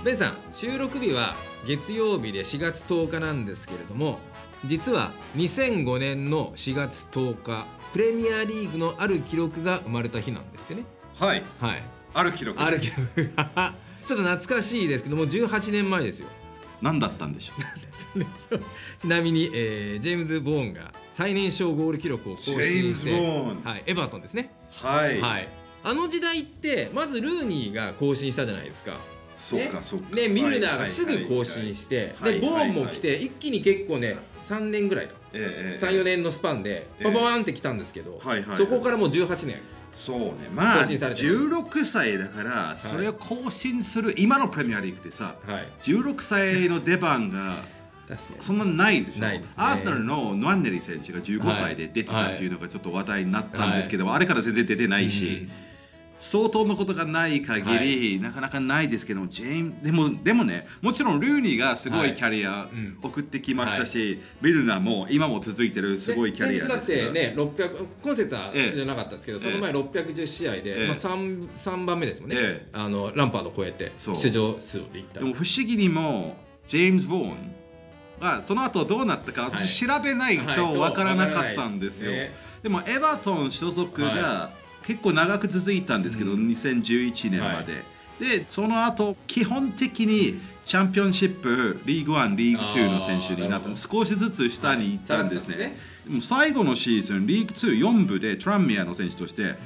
ベンさん、収録日は月曜日で4月10日なんですけれども、実は2005年の4月10日プレミアリーグのある記録が生まれた日なんですってね。 はい、 はい、 ある記録です。 ある記録がちょっと懐かしいですけども、18年前ですよ。 何だったんでしょう。 ちなみに、ジェームズ・ボーンが最年少ゴール記録を更新して、 ジェームズボーン、 はい、エバートンですね。 はい、 はい、あの時代ってまずルーニーが更新したじゃないですか。 そうかそうか。 でミルナーがすぐ更新して、でボーンも来て、一気に結構ね3年ぐらいか、3、4年のスパンでババーンってきたんですけど、そこからもう18年。 そうね、まあ16歳だからそれを更新する、今のプレミアリーグってさ、16歳の出番がそんなないでしょ。アーセナルのノアンネリ選手が15歳で出てたっていうのがちょっと話題になったんですけど、あれから全然出てないし、相当のことがない限り、なかなかないですけども、でもね、もちろんルーニーがすごいキャリア送ってきましたし、ミルナーも今も続いてるすごいキャリアですから。 先日だってね、今節は出場じゃなかったですけど、その前610試合で、3番目ですもんね、ランパードを超えて出場数でいったら。 でも不思議にもジェームズ・ボーンがその後どうなったか私調べないと分からなかったんですよ。でもエバートン所属が結構長く続いたんですけど、2011年まで。でその後基本的にチャンピオンシップリーグ1リーグ2の選手になった少しずつ下に行ったんですね。でも最後のシーズンリーグ24部でトランミアの選手として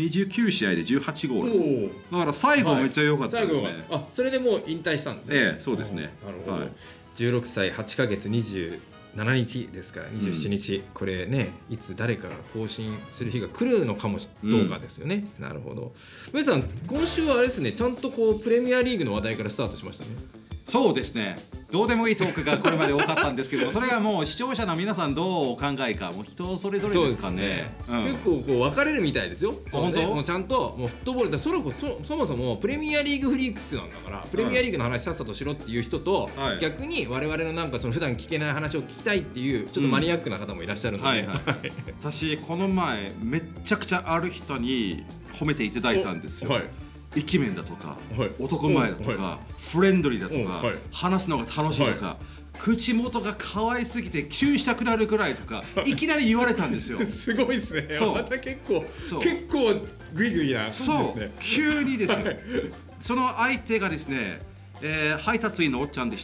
29試合で18ゴール。だから最後めっちゃ良かったですね。 あ、それでもう引退したんですね。 ええ、そうですね。 なるほど。16歳8ヶ月27日ですから27日、これね、いつ誰かが更新する日が来るのかもどうかですよね。なるほど。上さん、今週はあれですね、ちゃんとこうプレミアリーグの話題からスタートしましたね。 そうですね。どうでもいいトークがこれまで多かったんですけど、それがもう視聴者の皆さんどうお考えか、もう人それぞれですかね。 結構こう分かれるみたいですよ。 本当？ もうちゃんともうフットボールだ、そもそもプレミアリーグフリークスなんだから、プレミアリーグの話さっさとしろっていう人と、逆に我々のなんかその普段聞けない話を聞きたいっていうちょっとマニアックな方もいらっしゃるので、 私この前めっちゃくちゃある人に褒めていただいたんですよ。イケメンだとか、男前だとか、フレンドリーだとか、話すのが楽しいとか、口元が可愛すぎてチューしたくなるくらいとか、いきなり言われたんですよ。 すごいですね。また結構グイグイな。 そう、急にですよ。その相手がですね、配達員のおっちゃんでした。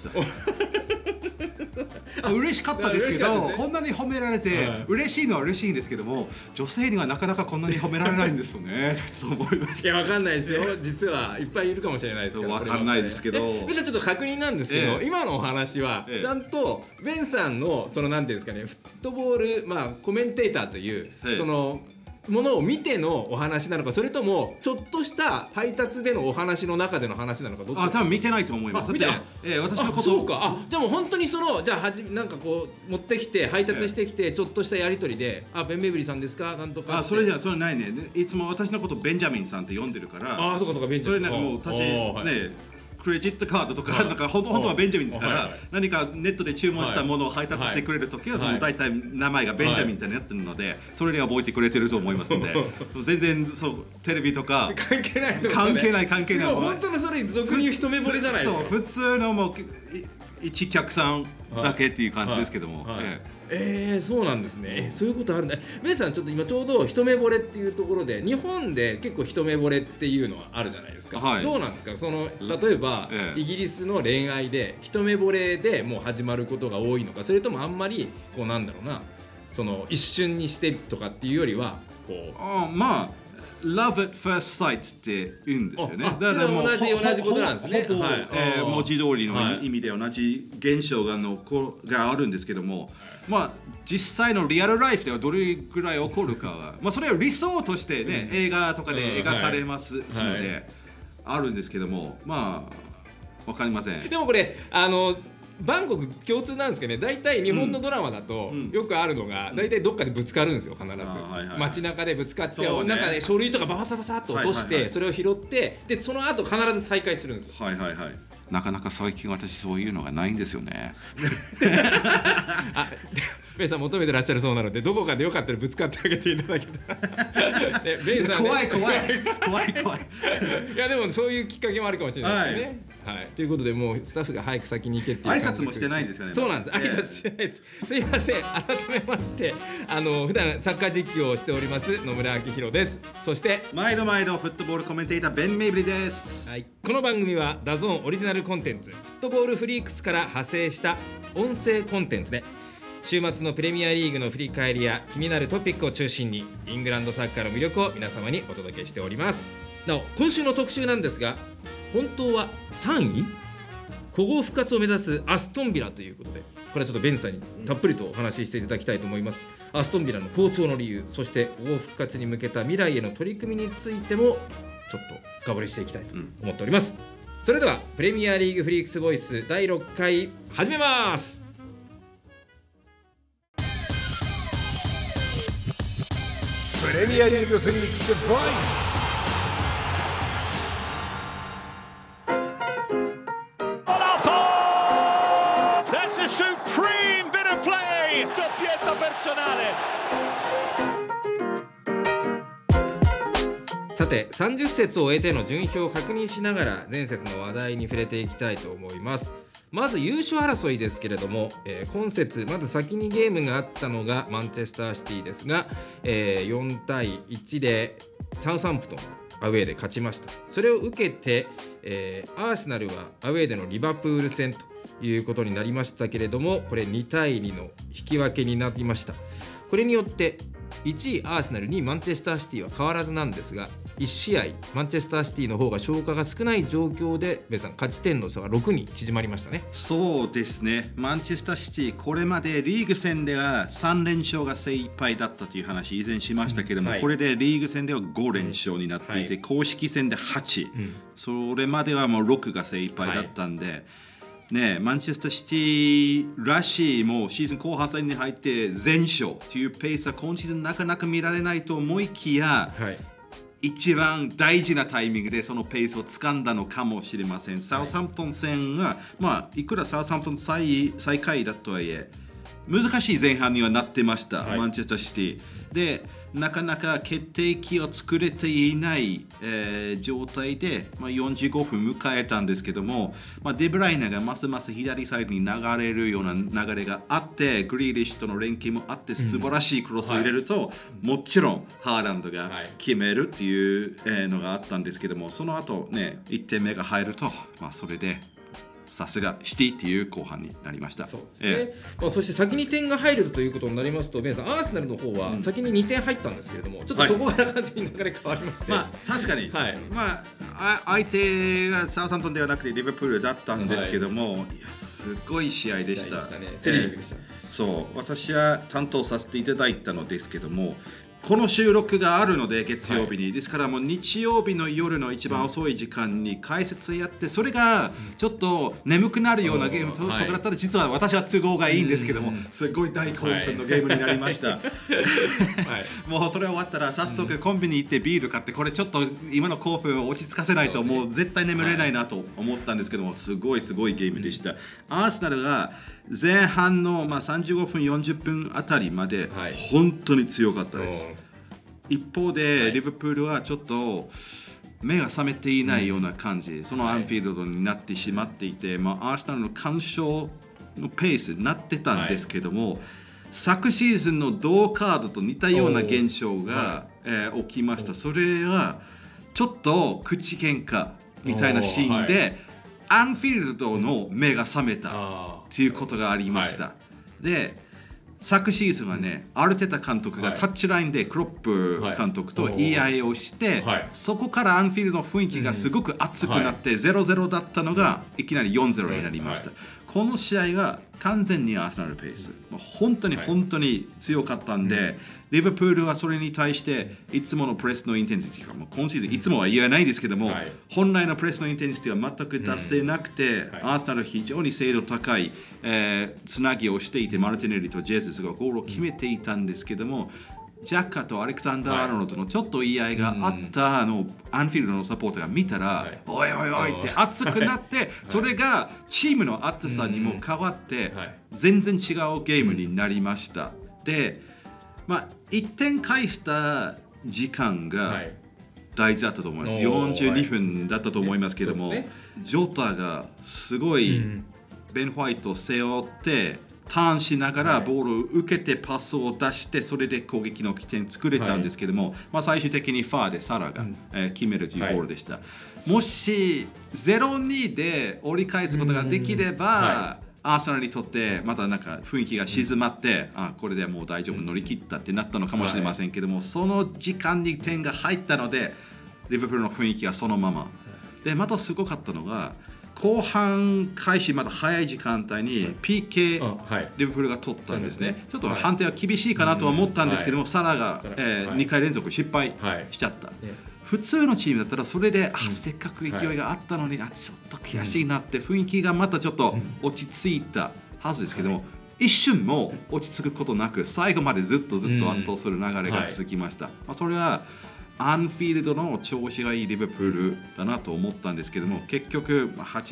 嬉しかったですけど、こんなに褒められて嬉しいのは嬉しいんですけども、女性にはなかなかこんなに褒められないんですよね。ちょっと思いました。 いや、わかんないですよ。実はいっぱいいるかもしれないですから。 わかんないですけど。 じゃあちょっと確認なんですけど、今のお話はちゃんとベンさんのそのなんていうんですかね、フットボールコメンテーターというそのものを見てのお話なのか、それともちょっとした配達でのお話の中での話なのか、どっちですか？ 多分見てないと思います。 見て、 私のこと。 そうか。じゃあもう本当にそのなんかこう持ってきて配達してきて、ちょっとしたやり取りで、ベンベイブリーさんですかなんとか。 それないね。いつも私のことベンジャミンさんって呼んでるから。 そうかベンジャミン。 それなんかもう私ね。クレジットカードとか、なんか本当はベンジャミンですから、何かネットで注文したものを配達してくれるときは、もう大体名前がベンジャミンってなってるので、それで覚えてくれてると思いますので、全然テレビとか関係ない。 関係ない。 本当にそれ俗に言う一目惚れじゃないですか。 普通のもう一客さんだけっていう感じですけども。 そうなんですね。そういうことあるんだ。ベンさん、ちょっと今ちょうど一目惚れっていうところで、日本で結構一目惚れっていうのはあるじゃないですか。どうなんですか？例えばイギリスの恋愛で一目惚れでもう始まることが多いのか、それともあんまりこうなんだろうな、その一瞬にしてとかっていうよりはこう。 Love at first sight って言うんですよね。 だからもう同じことなんですね。 文字通りの意味で同じ現象があるんですけども、実際のリアルライフではどれぐらい起こるかは、それを理想としてね、映画とかで描かれますのであるんですけども、わかりません。 でもこれバンコク共通なんですけどね、大体日本のドラマだとよくあるのが、大体どっかでぶつかるんですよ、必ず。街中でぶつかって、なんかね、書類とかバサバサっと落として、それを拾って、でその後必ず再会するんですよ。 なかなか最近私そういうのがないんですよね。 ベンさん求めてらっしゃるそうなので、どこかでよかったらぶつかってあげていただけたらベンさん、ね、 怖いいやでもそういうきっかけもあるかもしれないですね、はい、ということでもうスタッフが早く先に行けっていう挨拶もしてないですよね。 そうなんです、挨拶してないです、すいません。改めまして普段サッカー実況をしております野村明宏です。そして毎度フットボールコメンテーターベン・メイブリです、 はい、この番組はダゾーンオリジナルコンテンツフットボールフリークスから派生した音声コンテンツで、週末のプレミアリーグの振り返りや気になるトピックを中心にイングランドサッカーの魅力を皆様にお届けしております。なお今週の特集なんですが、本当は3位古豪復活を目指すアストンビラということで、これはちょっとベンさんにたっぷりとお話ししていただきたいと思います。アストンビラの好調の理由、そして古豪復活に向けた未来への取り組みについてもちょっと深掘りしていきたいと思っております、それではプレミアリーグフリークスボイス第6回始めます。 プレミアリーグフリークスボイス。 さて30節を終えての順位表を確認しながら前節の話題に触れていきたいと思います。まず優勝争いですけれども、今節まず先にゲームがあったのがマンチェスターシティですが、4対1でサウサンプトンアウェーで勝ちました。それを受けて、アーセナルはアウェーでのリバプール戦ということになりましたけれども、これ2対2の引き分けになりました。これによって1位アーセナル、2位マンチェスターシティは変わらずなんですが、1試合マンチェスターシティの方が消化が少ない状況でベンさん勝ち点の差は6に縮まりましたね。 そうですね、マンチェスターシティこれまでリーグ戦では3連勝が精一杯だったという話以前しましたけども、これでリーグ戦では5連勝になっていて、公式戦で8、それまではもう6が精一杯だったんで、ね、マンチェスターシティらしいもうシーズン後半戦に入って全勝というペースは今シーズンなかなか見られないと思いきや、一番大事なタイミングでそのペースを掴んだのかもしれません。サウサンプトン戦は、いくらサウサンプトン最下位だとはいえ難しい前半にはなってました、マンチェスターシティでなかなか決定機を作れていない、状態で、45分迎えたんですけども、デブライナがますます左サイドに流れるような流れがあって、グリーリッシュとの連携もあって素晴らしいクロスを入れると、もちろんハーランドが決めるっていうのがあったんですけども、その後ね1点目が入ると、それでさすがシティっていう後半になりました。 そうですね、そして先に点が入るということになりますと、ベンさんアーセナルの方は先に2点入ったんですけれども、ちょっとそこが完全に流れ変わりまして、 確かに、相手がサウサントンではなくてリバプールだったんですけども、いやすごい試合でした。 スリリングでした。 そう私は担当させていただいたのですけども、この収録があるので月曜日に、ですからもう日曜日の夜の一番遅い時間に解説やって、それがちょっと眠くなるようなゲームとかだったら、実は私は都合がいいんですけども、すごい大興奮のゲームになりました、もうそれ終わったら早速コンビニ行ってビール買って、これちょっと今の興奮を落ち着かせないともう絶対眠れないなと思ったんですけども、すごいゲームでした。アーセナルが前半の35分40分あたりまで本当に強かったです、一方でリバプールはちょっと目が覚めていないような感じ、そのアンフィールドになってしまっていて、アーセナルの完勝のペースになってたんですけども、昨シーズンの同カードと似たような現象が、起きました。それはちょっと口喧嘩みたいなシーンで、アンフィールドの目が覚めたということがありました、で昨シーズンはね、アルテタ監督がタッチラインでクロップ監督と言い合いをして、そこからアンフィールドの雰囲気がすごく熱くなって 0-0 だったのがいきなり 4-0 になりました、この試合が完全にアーセナルペース、本当に強かったんで、リバプールはそれに対していつものプレスのインテンシティが、今シーズンいつもは言えないですけども、本来のプレスのインテンシティは全く出せなくて、アーセナル非常に精度高い、つなぎをしていて、マルティネリとジェズスがゴールを決めていたんですけども、 ジャッカとアレクサンダー・アーノルドのちょっと言い合いがあったアンフィールドのサポーターが見たら、おいおいおいって熱くなって、それがチームの熱さにも変わって、全然違うゲームになりました。で、1点返した時間が大事だったと思います。42分だったと思いますけども、ジョタがすごいベン・ホワイトを背負って、ターンしながらボールを受けてパスを出して、それで攻撃の起点作れたんですけども、最終的にファーでサラが決めるというボールでした。もし 0-2 で折り返すことができれば、アーセナルにとってまたなんか雰囲気が静まって、これでもう大丈夫乗り切ったってなったのかもしれませんけども、その時間に点が入ったのでリバプールの雰囲気がそのままで、またすごかったのが後半開始まだ早い時間帯に PK リバプールが取ったんですね。ちょっと判定は厳しいかなとは思ったんですけども、サラが2回連続失敗しちゃった。普通のチームだったらそれでせっかく勢いがあったのにちょっと悔しいなって雰囲気がまたちょっと落ち着いたはずですけども、一瞬も落ち着くことなく最後までずっと圧倒する流れが続きました。それはアンフィールドの調子がいいリバプールだなと思ったんですけども、結局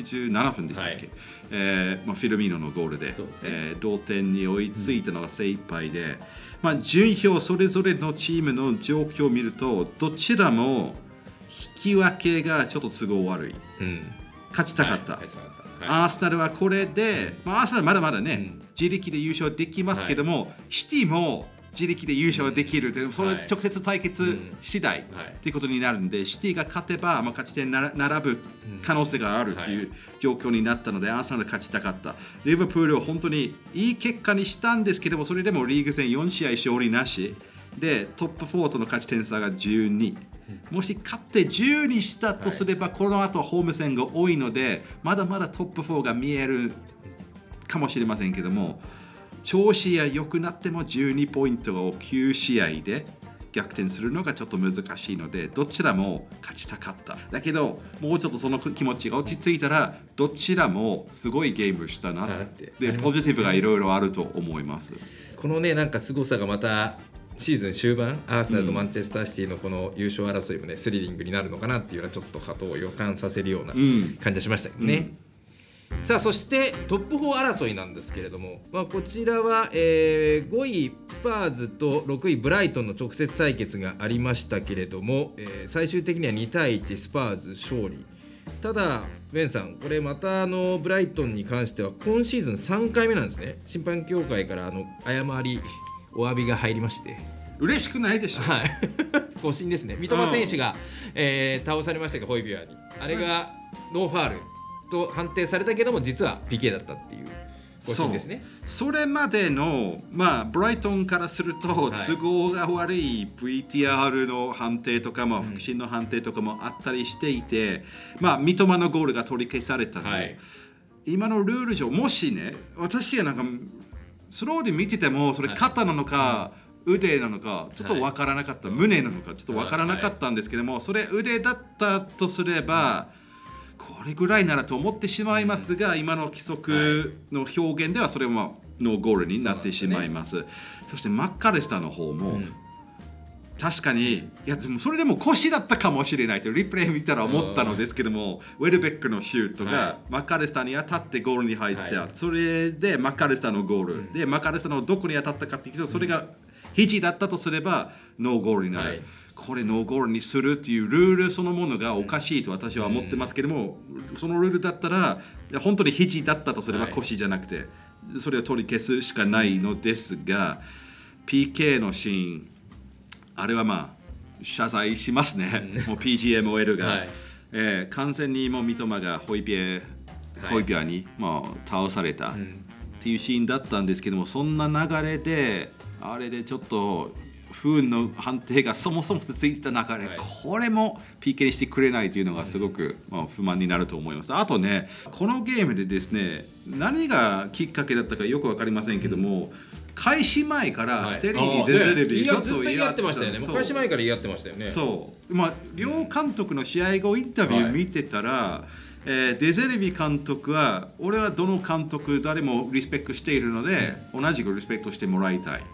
87分でしたっけ、フィルミーノのゴールで、同点に追いついたのが精一杯で、順位表それぞれのチームの状況を見るとどちらも引き分けがちょっと都合悪い、勝ちたかった、アーセナルはこれで、アーセナルまだまだね、自力で優勝できますけども、シティも自力で優勝できるという、それ直接対決次第ということになるので、シティが勝てば勝ち点並ぶ可能性があるという状況になったので、アーセナル勝ちたかった。リバプールは本当にいい結果にしたんですけども、それでもリーグ戦4試合勝利なしでトップ4との勝ち点差が12。もし勝って10にしたとすれば、この後ホーム戦が多いので、まだまだトップ4が見えるかもしれませんけども、調子が良くなっても12ポイントを9試合で逆転するのがちょっと難しいので、どちらも勝ちたかった。だけどもうちょっとその気持ちが落ち着いたら、どちらもすごいゲームしたなって、でポジティブがいろいろあると思います。 このね、なんか凄さがまたシーズン終盤、アーセナルとマンチェスターシティのこの優勝争いもね、スリリングになるのかなっていうのはちょっとことを予感させるような感じがしましたよね。さあ、そしてトップ4争いなんですけれども、こちらは、5位スパーズと6位ブライトンの直接対決がありましたけれども、最終的には2対1スパーズ勝利。ただベンさん、これまたブライトンに関しては今シーズン3回目なんですね。審判協会から誤りお詫びが入りまして、 嬉しくないでしょ。 誤審ですね。三笘選手が、倒されましたが、ホイビュアーにあれがノーファールと判定されたけども、実は PK だったっていう誤審ですね。 それまでの、ブライトンからすると都合が悪い VTR の判定とかも、腹心の判定とかもあったりしていて、三笘のゴールが取り消されたので、今のルール上、もしね、私がなんかスローで見てても、それ肩なのか、腕なのかちょっと分からなかった、胸なのかちょっと分からなかったんですけども、それ腕だったとすれば、これぐらいならと思ってしまいますが、今の規則の表現ではそれはノーゴールになってしまいます。そしてマッカレスターの方も、確かに、いやでもそれでも腰だったかもしれないとリプレイ見たら思ったのですけども、ウェルベックのシュートがマッカレスターに当たってゴールに入った、それでマッカレスターのゴール、でマッカレスターのどこに当たったかっていうと、それが肘だったとすればノーゴールになる。これノーゴールにするっていうルールそのものがおかしいと私は思ってますけども、そのルールだったら本当に肘だったとすれば腰じゃなくて、それを取り消すしかないのですが、PK のシーン、あれは謝罪しますね。もう PGMOL が、完全にもう三笘がホイビアに倒されたっていうシーンだったんですけども、そんな流れであれでちょっと不運の判定がそもそもついてた中で、これも PK にしてくれないというのがすごく不満になると思います。あとね、このゲームでですね、何がきっかけだったかよく分かりませんけども、開始前からステリー・デゼルビーちょっと言い合ってましたよね。開始前から言い合ってましたよね。 そう、両監督の試合後インタビュー見てたら、デゼルビー監督は、俺はどの監督誰もリスペクトしているので、同じくリスペクトしてもらいたい。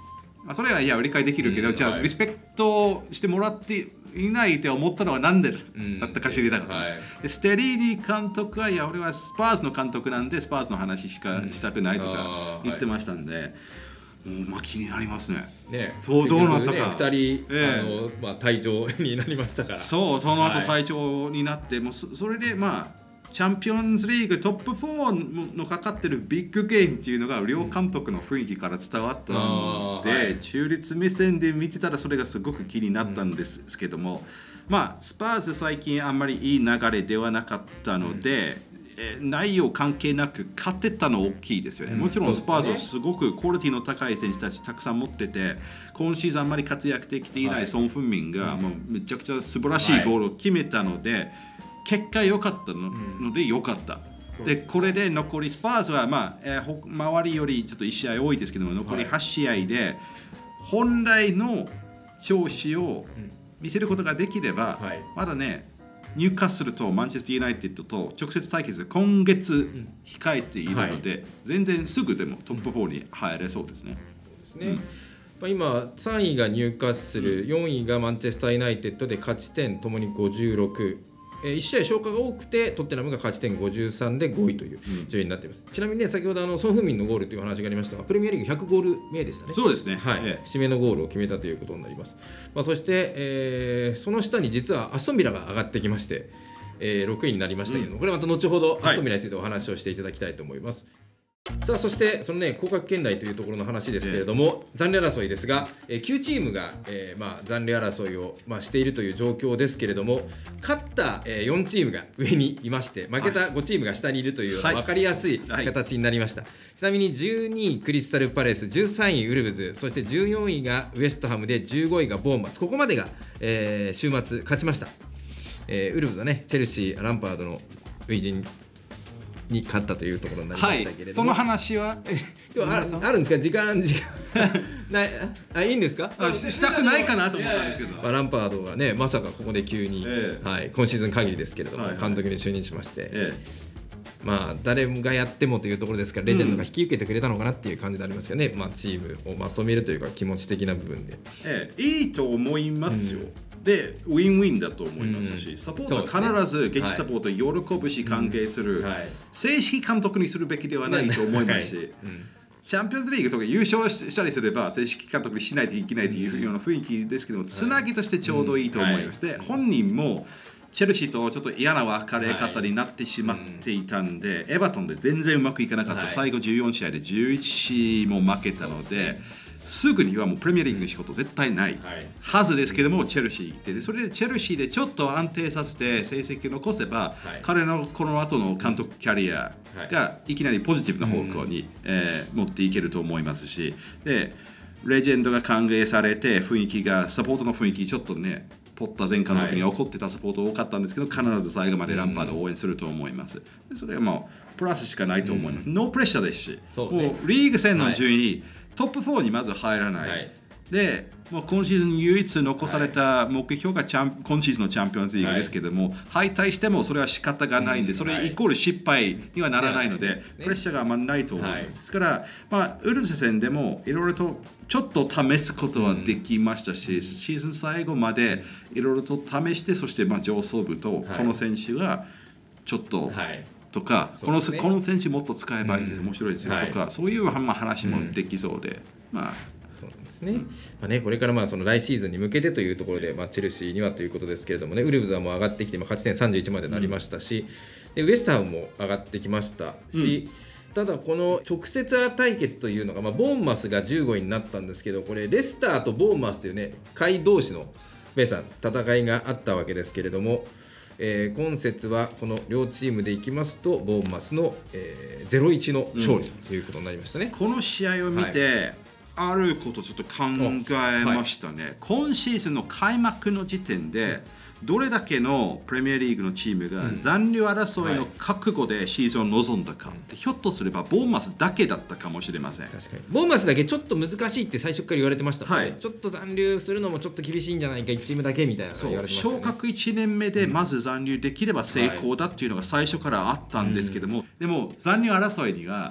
それは理解できるけど、じゃあリスペクトしてもらっていないって思ったのはなんでだったか知りたかったんです。でステリーニ監督は俺はスパーズの監督なんでスパーズの話しかしたくないとか言ってましたんで、気になりますね。どうなったか。 2人、退場になりましたから。 その後退場になって、もうそれでチャンピオンズリーグトップ4のかかってるビッグゲームっていうのが両監督の雰囲気から伝わったので、中立目線で見てたらそれがすごく気になったんですけども、スパーズ最近あんまりいい流れではなかったので、内容関係なく勝てたの大きいですよね。もちろんスパーズはすごくクオリティの高い選手たちたくさん持ってて、今シーズンあんまり活躍できていないソン・フンミンがもうめちゃくちゃ素晴らしいゴールを決めたので、結果良かったので良かった。でこれで残りスパーズは周りよりちょっと1試合多いですけども、残り8試合で本来の調子を見せることができれば、まだねニューカッスルとマンチェスターユナイテッドと直接対決今月控えているので、全然すぐでもトップ4に入れそうですね。 今3位がニューカッスル、4位がマンチェスターユナイテッドで勝ち点ともに56、1試合消化が多くてトッテナムが勝ち点53で5位という順位になっています。ちなみにね、先ほどソン・フンミンのゴールという話がありましたが、プレミアリーグ100ゴール目でしたね。 そうですね、 節目のゴールを決めたということになります。そして、その下に実はアストンビラが上がってきまして、6位になりましたけれども、これまた後ほどアストンビラについてお話をしていただきたいと思います。さあそしてその降格圏内というところの話ですけれども、残留争いですが、9チームが、残留争いを、しているという状況ですけれども、勝った、4チームが上にいまして、負けた5チームが下にいるという分かりやすい形になりました。ちなみに12位クリスタルパレス、13位ウルブズ、そして14位がウエストハムで15位がボーンマス、ここまでが、週末勝ちました。ウルブズはね、チェルシーランパードの初陣に勝ったというところになりましたけれども、 その話はあるんですか？時間ないいいんですか？ したくないかなと思ったんですけど、 ランパードがね、まさかここで急に、今シーズン限りですけれども、監督に就任しまして、誰がやってもというところですから、レジェンドが引き受けてくれたのかなっていう感じになりますよね。チームをまとめるというか気持ち的な部分で、 いいと思いますよ。でウィンウィンだと思いますし、サポーターは必ず現地サポーター喜ぶし歓迎する、正式監督にするべきではないと思いますし、チャンピオンズリーグとか優勝したりすれば正式監督にしないといけないというような雰囲気ですけども、つなぎとしてちょうどいいと思います。で本人もチェルシーとちょっと嫌な別れ方になってしまっていたんで、エバトンで全然うまくいかなかった、最後14試合で11も負けたので、すぐにはもうプレミアリーグの仕事絶対ないはずですけども、チェルシー行ってそれでチェルシーでちょっと安定させて成績を残せば、彼のこの後の監督キャリアがいきなりポジティブな方向に、持っていけると思いますし、でレジェンドが歓迎されて雰囲気がサポートの雰囲気ちょっとね、ポッタ前監督に怒ってたサポート多かったんですけど、必ず最後までランパードを応援すると思います。でそれはもうプラスしかないと思います。ノープレッシャーですし、もうリーグ戦の順位、トップ4にまず入らない、でもう今シーズン唯一残された目標が今シーズンのチャンピオンズリーグですけども、敗退してもそれは仕方がないんで、それイコール失敗にはならないので、プレッシャーがあんまりないと思います。ですから、ウルブズ戦でもいろいろとちょっと試すことはできましたし、シーズン最後までいろいろと試して、そして上層部とこの選手がちょっと、とか、この選手もっと使えばいいです、面白いですよとか、そういう話もできそうで、 そうなんですね。これからその来シーズンに向けてというところで、チェルシーにはということですけれどもね、ウルブズはもう上がってきて、勝ち点31までなりましたし、でウエストハムも上がってきましたし、ただこの直接対決というのが、ボーンマスが15位になったんですけど、これレスターとボーンマスというね、下位同士のベイさん戦いがあったわけですけれども、今節はこの両チームでいきますとボーンマスの、0-1の勝利ということになりましたね。 この試合を見て、あることちょっと考えましたね。今シーズンの開幕の時点でどれだけのプレミアリーグのチームが残留争いの覚悟でシーズンを臨んだかって、ひょっとすればボーンマスだけだったかもしれません。 確かにボーンマスだけちょっと難しいって最初から言われてましたもんね。ちょっと残留するのもちょっと厳しいんじゃないか、1チームだけみたいなの言われてましたね。 昇格1年目でまず残留できれば成功だっていうのが最初からあったんですけども、でも残留争いには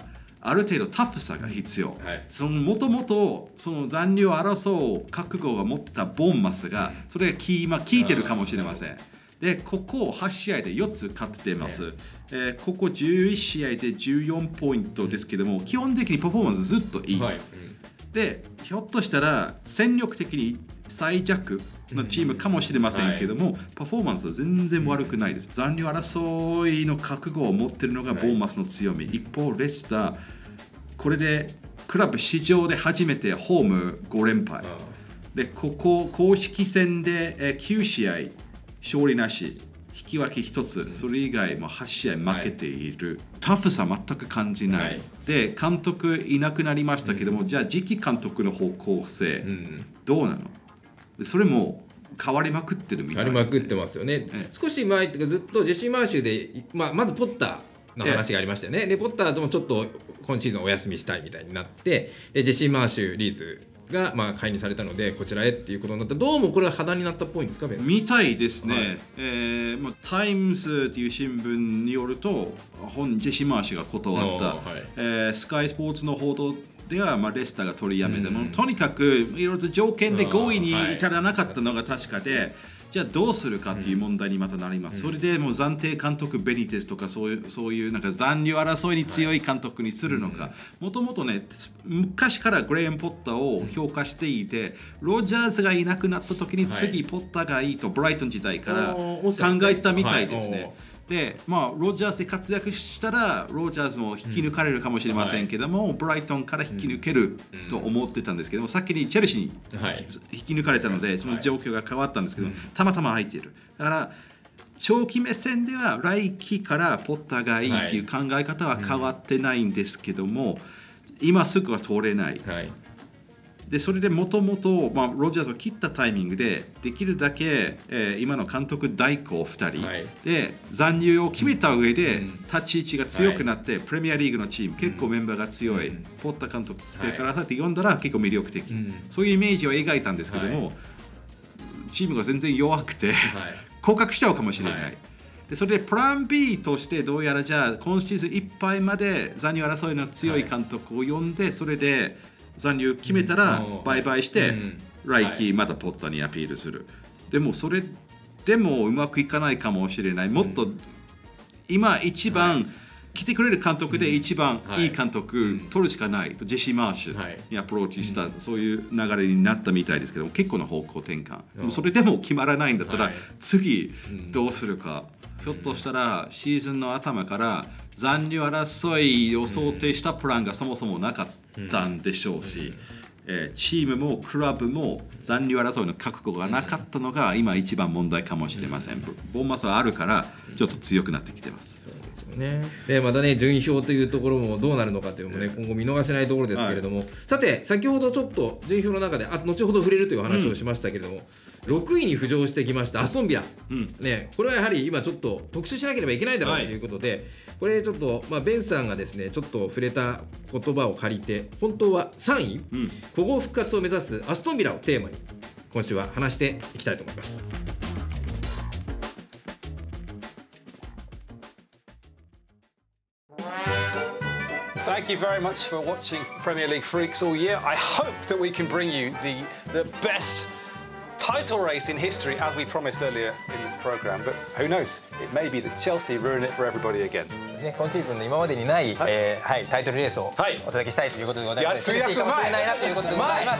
ある程度タフさが必要。もともとその残留を争う覚悟が持ってたボンマスがそれが効いてるかもしれません。でここ8試合で4つ勝っています。ここ11試合で14ポイントですけども基本的にパフォーマンスずっといい。でひょっとしたら戦力的に最弱のチームかもしれませんけども、パフォーマンスは全然悪くないです。残留争いの覚悟を持っているのがボーマスの強み。一方レスターこれでクラブ史上で初めてホーム5連敗でここ公式戦で9試合勝利なし引き分け1つ、それ以外も8試合負けている、タフさ全く感じない、で監督いなくなりましたけども、じゃあ次期監督の方向性、どうなの？でそれも変わりまくってるみたいですね。 変わりまくってますよね。少し前っていうかずっとジェシー・マーシュで、まずポッターの話がありましたよね。でポッターともちょっと今シーズンお休みしたいみたいになって、でジェシー・マーシュリーズが解任されたのでこちらへっていうことになって、どうもこれは破談になったっぽいんですか？ みたいですね。タイムズという新聞によるとジェシー・マーシュが断った、スカイスポーツの報道では、レスターが取りやめて、とにかくいろいろと条件で合意に至らなかったのが確かで、じゃあどうするかという問題にまたなります。それでもう暫定監督ベニテスとかそういうなんか残留争いに強い監督にするのか、もともとね昔からグレイアム・ポッターを評価していて、ロジャーズがいなくなった時に次ポッターがいいとブライトン時代から考えてたみたいですね。でロジャーズで活躍したらロジャーズも引き抜かれるかもしれませんけども、ブライトンから引き抜けると思ってたんですけども、先にチェルシーに引き抜かれたので、その状況が変わったんですけど、たまたま空いている。だから長期目線では来季からポッターがいいという考え方は変わってないんですけども、今すぐは通れない。でそれでもともとロジャーズを切ったタイミングでできるだけ、今の監督代行2人、で残留を決めた上で、立ち位置が強くなって、プレミアリーグのチーム結構メンバーが強い、ポッタ監督来てからって読んだら結構魅力的、そういうイメージを描いたんですけども、チームが全然弱くて、降格しちゃうかもしれない。でそれでプラン B としてどうやらじゃあ今シーズンいっぱいまで残留争いの強い監督を呼んで、それで残留決めたら売買して、来季またポッターにアピールする。でもそれでもうまくいかないかもしれない。もっと今一番来てくれる監督で一番いい監督取るしかないとジェシー・マーシュにアプローチした、そういう流れになったみたいですけども、結構な方向転換。でもそれでも決まらないんだったら、次どうするか。ひょっとしたらシーズンの頭から残留争いを想定したプランがそもそもなかったんでしょうし、チームもクラブも残留争いの覚悟がなかったのが今一番問題かもしれません。ボンマスはあるからちょっと強くなってきてます。 そうですよね。でまたね順位表というところもどうなるのかというのもね、今後見逃せないところですけれども、さて先ほどちょっと順位表の中で後ほど触れるという話をしましたけれども、6位に浮上してきましたアストンビラ、これはやはり今ちょっと特集しなければいけないだろうということで、これちょっと、ベンさんがですねちょっと触れた言葉を借りて、本当は3位、古豪復活を目指すアストンビラをテーマに今週は話していきたいと思います。 Thank you very much for watching Premier League Freaks all year. I hope that we can bring you the best title race in history, as we promised earlier in this program. But who knows? It may be that Chelsea ruin it for everybody again. 今シーズンの今までにない、タイトルレースをお届けしたいということでございます。苦しいかもしれないなということでございます。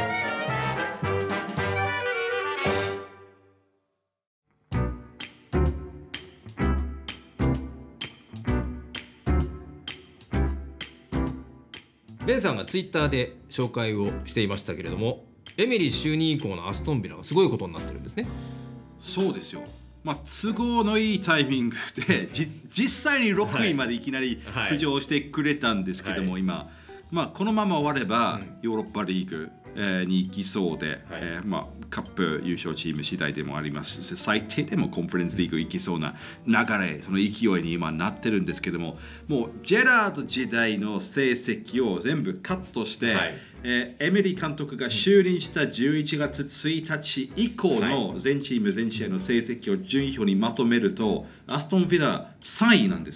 ベンさんがツイッターで紹介をしていましたけれども、エミリー就任以降のアストンビラはすごいことになってるんですね。 そうですよ。都合のいいタイミングで実際に6位までいきなり浮上してくれたんですけども、今、このまま終わればヨーロッパリーグに行きそうで、カップ優勝チーム次第でもありますし、最低でもコンファレンスリーグ行きそうな流れ、その勢いに今なってるんですけども、もうジェラード時代の成績を全部カットして、エメリー監督が就任した11月1日以降の全チーム全試合の成績を順位表にまとめると、アストンビラ3位なんですよ。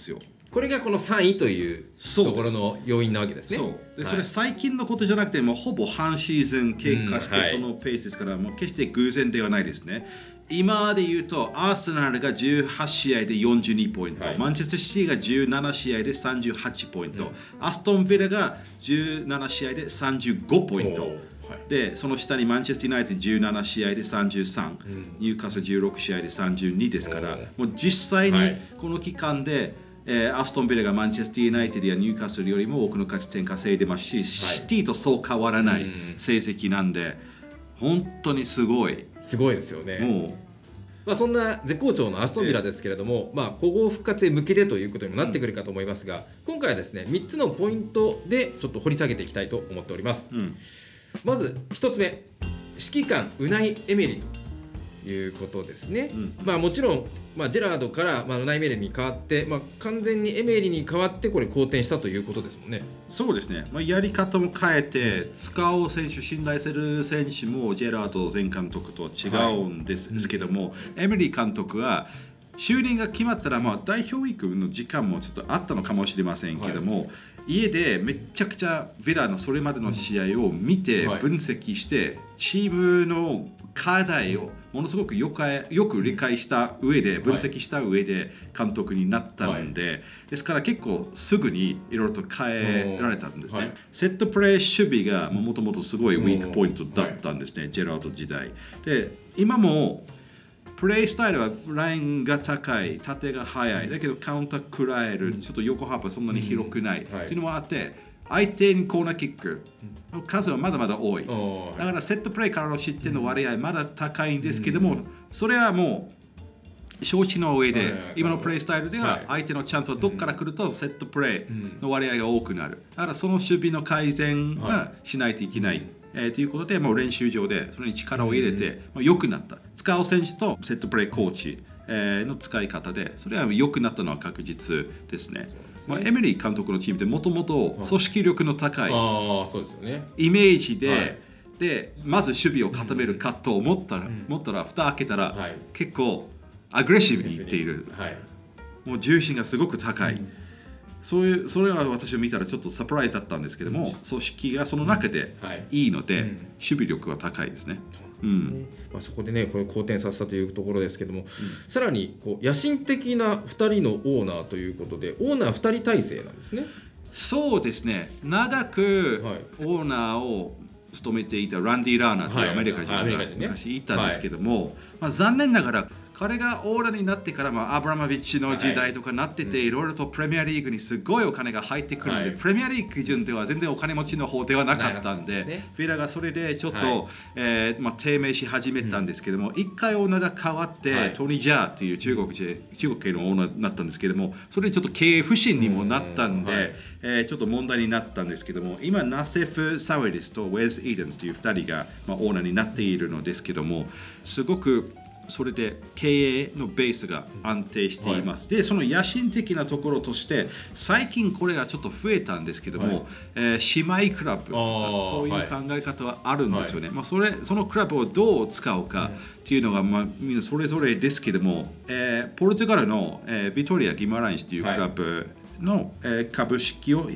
これがこの3位というところの要因なわけですね。 そうで、それ最近のことじゃなくてもうほぼ半シーズン経過してそのペースですから、もう決して偶然ではないですね。今で言うとアーセナルが18試合で42ポイント、マンチェスターシティが17試合で38ポイント、アストンビラが17試合で35ポイント、でその下にマンチェスターユナイテッド17試合で33、ニューカッスル16試合で32ですから、もう実際にこの期間で、アストンビラがマンチェスターユナイテッドやニューカッスルよりも多くの勝ち点稼いでますし、シティとそう変わらない成績なんで、本当にすごいですよね。もうそんな絶好調のアストンビラですけれども、古豪復活へ向けてということにもなってくるかと思いますが、今回はですね3つのポイントでちょっと掘り下げていきたいと思っております。まず1つ目、指揮官ウナイ・エメリということですね。もちろん、ジェラードから、ウナイ・エメリに変わって、完全にエメリに変わってこれ好転したということですもんね。 そうですね、やり方も変えて、使う選手、信頼する選手もジェラード前監督と違うんですけども、エメリ監督は就任が決まったら、代表ウィークの時間もちょっとあったのかもしれませんけども、家でめちゃくちゃヴィラのそれまでの試合を見て分析して、チームの課題をものすごくよく理解した上で分析した上で監督になったので、ですから結構すぐにいろいろと変えられたんですね。セットプレー守備がもともとすごいウィークポイントだったんですね、ジェラード時代で。今もプレースタイルはラインが高い、縦が速い、だけどカウンター食らえる、ちょっと横幅そんなに広くないっていうのもあって、相手にコーナーキックの数はまだまだ多い。だからセットプレーからの失点の割合まだ高いんですけども、それはもう承知の上で、今のプレースタイルでは相手のチャンスはどこから来るとセットプレーの割合が多くなる。だからその守備の改善はしないといけない。ということで、もう練習場でそれに力を入れて良くなった。使う選手とセットプレーコーチの使い方で、それは良くなったのは確実ですね。エメリー監督のチームってもともと組織力の高いイメージで、まず守備を固めるかと思ったら蓋開けたら結構アグレッシブにいっている。もう重心がすごく高い。それは私を見たらちょっとサプライズだったんですけども、組織がその中でいいので、守備力は高いですね。 そこでね、これ好転させたというところですけども、さらに野心的な2人のオーナーということで、オーナー2人体制なんですね。 そうですね、長くオーナーを務めていたランディ・ラーナーというアメリカ人が昔いたんですけども、残念ながら彼がオーナーになってから、アブラモビッチの時代とかなってて、いろいろとプレミアリーグにすごいお金が入ってくるので、プレミアリーグ基準では全然お金持ちの方ではなかったんで、ヴィラがそれでちょっと、低迷し始めたんですけども、一回オーナーが変わって、トニー・ジャーという中国系のオーナーになったんですけども、それでちょっと経営不振にもなったんで、ちょっと問題になったんですけども、今ナセフ・サウェリスとウェズ・イーデンスという2人が、オーナーになっているのですけども、すごくそれで経営のベースが安定しています。で、その野心的なところとして最近これがちょっと増えたんですけども、姉妹クラブとかそういう考え方はあるんですよね。そのクラブをどう使うかっていうのが、みんなそれぞれですけども、ポルトガルのビトリア・ギマランシというクラブの株式を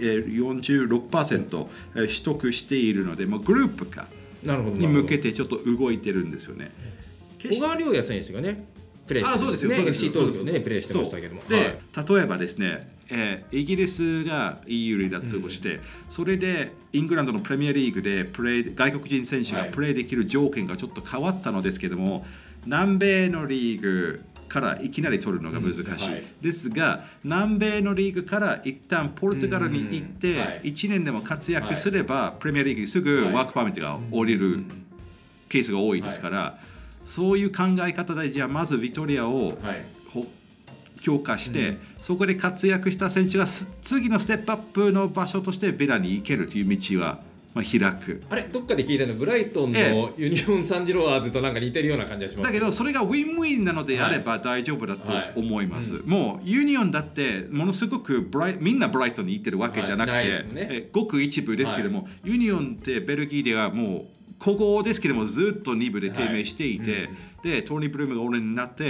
46% 取得しているので、グループ化に向けてちょっと動いてるんですよね。 小川亮也選手がねプレーしてるんですね。FC 東京でねプレーしてましたけども、 で、例えばですね、イギリスが EU 離脱をして、それでイングランドのプレミアリーグで外国人選手がプレーできる条件がちょっと変わったのですけども、南米のリーグからいきなり取るのが難しい、ですが、南米のリーグから一旦ポルトガルに行って1年でも活躍すれば、プレミアリーグにすぐワークパーミットが下りるケースが多いですから、そういう考え方で、じゃあまずビトリアを強化して、そこで活躍した選手が次のステップアップの場所としてヴィラに行けるという道は開く。 あれ、どっかで聞いたの、ブライトンのユニオン・サンジロワーズとなんか似てるような感じがします。 だけどそれがウィンウィンなのであれば大丈夫だと思います。もうユニオンだってものすごくみんなブライトンに行ってるわけじゃなくて、ごく一部ですけども、ユニオンってベルギーではもう古豪ですけどもずっと2部で低迷していて、でトーニー・ブルームがオーナーになって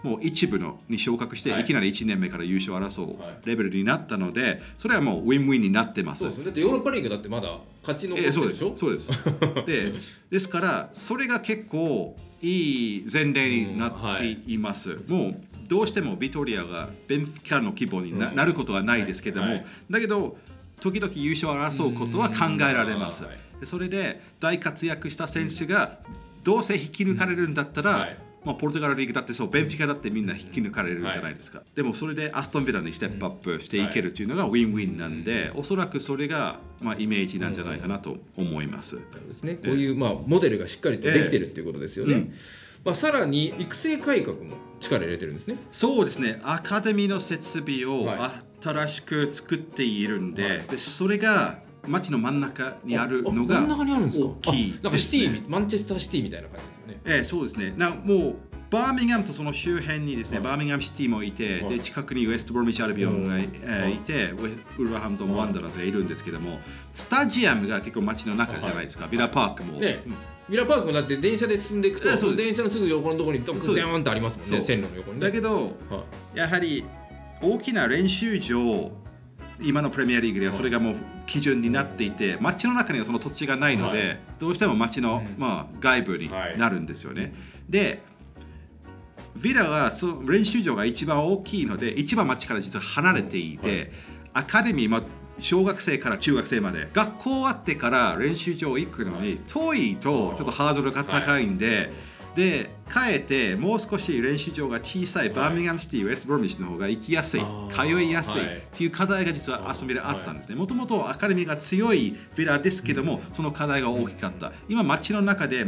もう一部に昇格して、いきなり1年目から優勝を争うレベルになったので、それはもうウィンウィンになってます。 そうです。だってヨーロッパリーグだってまだ勝ち残ってるでしょ。 そうです。ですからそれが結構いい前例になっています。もうどうしてもビトリアがベンフィカの規模になることはないですけども、だけど時々優勝を争うことは考えられます。それで大活躍した選手がどうせ引き抜かれるんだったら、ポルトガルリーグだってそう、ベンフィカだってみんな引き抜かれるんじゃないですか。でもそれでアストンビラにステップアップしていけるというのがウィンウィンなんで、おそらくそれがイメージなんじゃないかなと思います。 ですね。こういうモデルがしっかりとできてるっていうことですよね。さらに育成改革も力入れてるんですね。 そうですね。アカデミーの設備を新しく作っているんで、それが街の真ん中にあるのが大きい。 なんかシティ、マンチェスターシティみたいな感じですよね。 そうですね。もうバーミンガムとその周辺にですね、バーミンガムシティもいて、で近くにウェストブロミッチアルビオンがいて、ウルバハムトン・ワンダラーズがいるんですけども、スタジアムが結構街の中じゃないですか。ビラパークも。 ビラパークもだって電車で進んでいくと、電車のすぐ横のところにドーンってありますもんね、線路の横に。 だけど、やはり大きな練習場、今のプレミアリーグではそれがもう基準になっていて、街の中にはその土地がないので、どうしても街の外部になるんですよね。で、ビラはその練習場が一番大きいので、一番街から実は離れていて、アカデミー、小学生から中学生まで学校終わってから練習場行くのに遠いとちょっとハードルが高いんで、で帰ってもう少し練習場が小さいバーミンガムシティ、ウェストブロミッチの方が行きやすい、通いやすいっていう課題が実はアストンビラあったんですね。もともとアカデミーが強いビラですけども、その課題が大きかった。今街の中で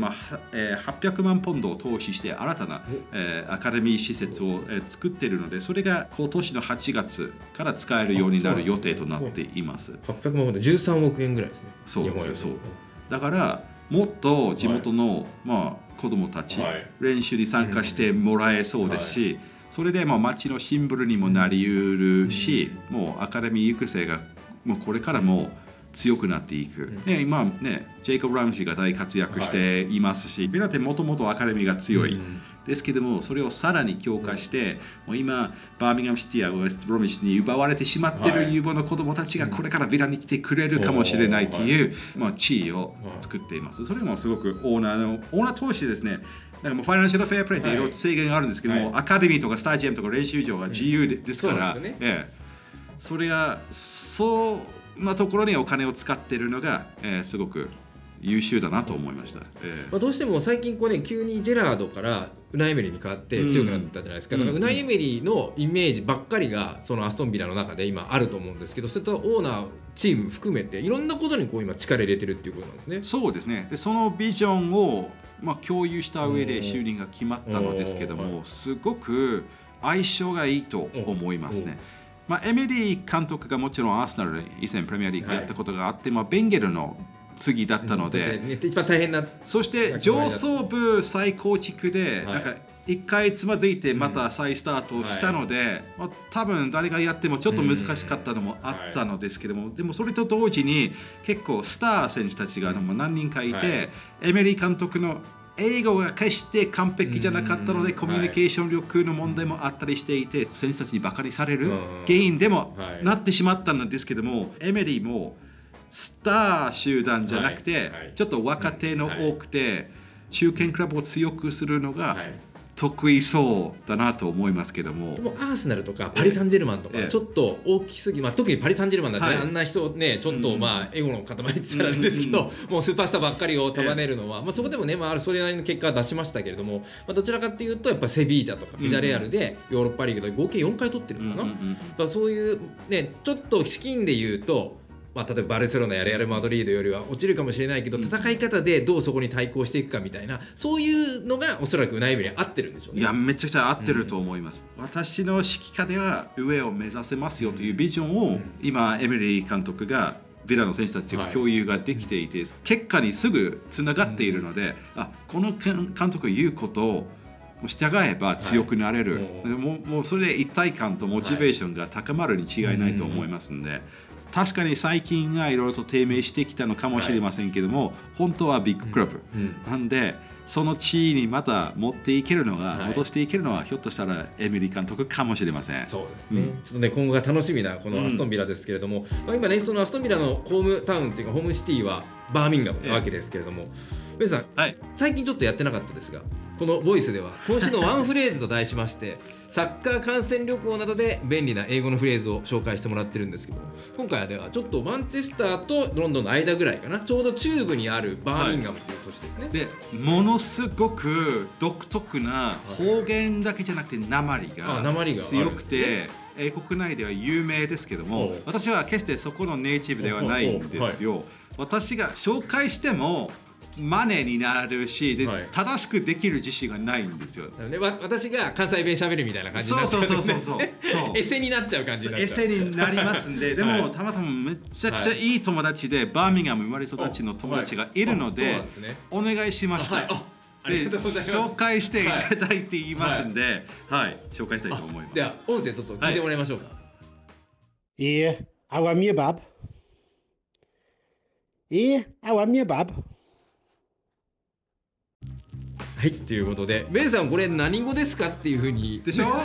800万ポンドを投資して新たなアカデミー施設を作っているので、それが今年の8月から使えるようになる予定となっています。 800万ポンド、13億円ぐらいですね。 そうです。だからもっと地元の子どもたち、練習に参加してもらえそうですし、それで街のシンボルにもなりうるし、もうアカデミー育成がもうこれからも強くなっていく。で今ね、ジェイコブ・ラムシーが大活躍していますし、ビラってもともとアカデミーが強い。ですけども、それをさらに強化して、もう今バーミンガムシティやウェストブロミッチに奪われてしまっている有望な子どもたちがこれからビラに来てくれるかもしれないという地位を作っています。それもすごくオーナー投資ですね。なんかもうファイナンシャルフェアプレーっていろいろ制限があるんですけども、アカデミーとかスタジアムとか練習場が自由ですから、それがそうなところにお金を使っているのがすごく優秀だなと思いました。 どうしても最近急にジェラードからウナイエメリーに変わって強くなったじゃないですか。だからウナイエメリーのイメージばっかりがそのアストンビラの中で今あると思うんですけど、そういったオーナーチーム含めていろんなことに今力入れてるっていうことなんですね。 そうですね。でそのビジョンを共有した上で就任が決まったのですけども、すごく相性がいいと思いますね。エメリー監督がもちろんアーセナルで以前プレミアリーグやったことがあって、ベンゲルの次だったので、 一番大変な。 そして上層部再構築でなんか一回つまずいてまた再スタートしたので、多分誰がやってもちょっと難しかったのもあったのですけども、でもそれと同時に結構スター選手たちが何人かいて、エメリー監督の英語が決して完璧じゃなかったので、コミュニケーション力の問題もあったりしていて、選手たちにバカにされる原因でもなってしまったんですけども、エメリーもスター集団じゃなくて、ちょっと若手の多くて、中堅クラブを強くするのが得意そうだなと思いますけども、 でもアーセナルとかパリ・サンジェルマンとかちょっと大きすぎ、特にパリ・サンジェルマンだって、あんな人ねちょっとエゴの塊って言ったらあるんですけど、もうスーパースターばっかりを束ねるのは、そこでもね、それなりの結果は出しましたけれども、どちらかっていうとやっぱセビージャとかビジャレアルでヨーロッパリーグで合計4回取ってるのかな。そういうね、ちょっと資金で言うと例えばバルセロナやレアル・マドリードよりは落ちるかもしれないけど、戦い方でどうそこに対抗していくかみたいな、そういうのがおそらくウナイエメリーに合ってるんでしょうね。 いや、めちゃくちゃ合ってると思います。私の指揮下では上を目指せますよというビジョンを今エメリー監督がヴィラの選手たちと共有ができていて、結果にすぐつながっているので、この監督が言うことを従えば強くなれる、もうそれで一体感とモチベーションが高まるに違いないと思いますので、確かに最近がいろいろと低迷してきたのかもしれませんけども、本当はビッグクラブなんで、 その地位にまた持っていけるのが、戻していけるのはひょっとしたらエミリー監督かもしれません。 そうですね、ちょっとね今後が楽しみなこのアストンビラですけれども、今ねそのアストンビラのホームタウンというかホームシティはバーミンガムなわけですけれども、ベンさん、最近ちょっとやってなかったですが、このボイスでは今週のワンフレーズと題しましてサッカー観戦旅行などで便利な英語のフレーズを紹介してもらってるんですけど、今回はちょっとマンチェスターとロンドンの間ぐらいかな、ちょうど中部にあるバーミンガムという都市ですね。 でものすごく独特な方言だけじゃなくて訛りが強くて、英国内では有名ですけども、私は決してそこのネイティブではないんですよ。私が紹介してもマネになるし、で、正しくできる自信がないんですよ。 で私が関西弁喋るみたいな感じになっちゃうんですね。エセになっちゃう感じになっちゃう。 エセになりますんで、でもたまたまめちゃくちゃいい友達で、バーミンガム生まれ育ちの友達がいるので、お願いしました。で紹介していただいていますんで、紹介したいと思います。 では音声ちょっと聞いてもらいましょうか。 awam ye bab. awam ye bab. はい、ということで、ベンさんこれ何語ですかっていうふうにでしょ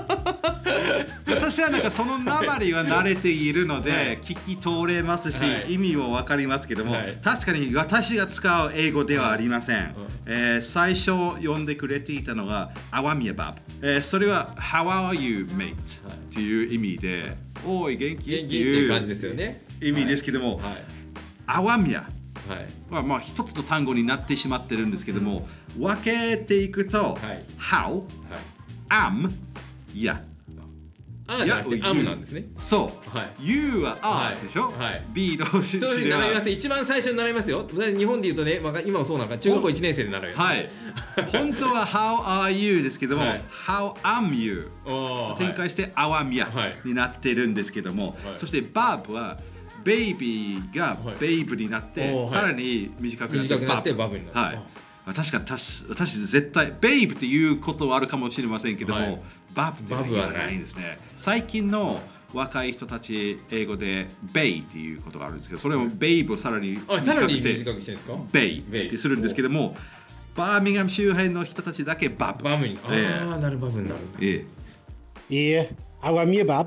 私はなんかその訛りは慣れているので聞き通れますし、意味も分かりますけども、確かに私が使う英語ではありません。最初読んでくれていたのがアワミヤバブ、それは How are you mate っていう意味で、おい元気っていう感じですよね、意味ですけども、アワミヤまあ一つの単語になってしまってるんですけども、分けていくと How am ya じゃなくて am なんですね。 そう、You は are でしょ、B 動詞で習います。一番最初に習いますよ。日本で言うとね、今もそうなんか中学校1年生で習うよ。 本当は How are you ですけども、How am you 展開して Our ya になってるんですけども、そして Bab はベイビーがベイブになって、さらに短くなってバブになる。確かに私絶対ベイブっていうことはあるかもしれませんけども、バブって言わないんですね。最近の若い人たち英語でベイっていうことがあるんですけど、それをベイブをさらに短くしてベイってするんですけども、バーミンガム周辺の人たちだけバブ。 バブになるバブになる。 awam ye bab。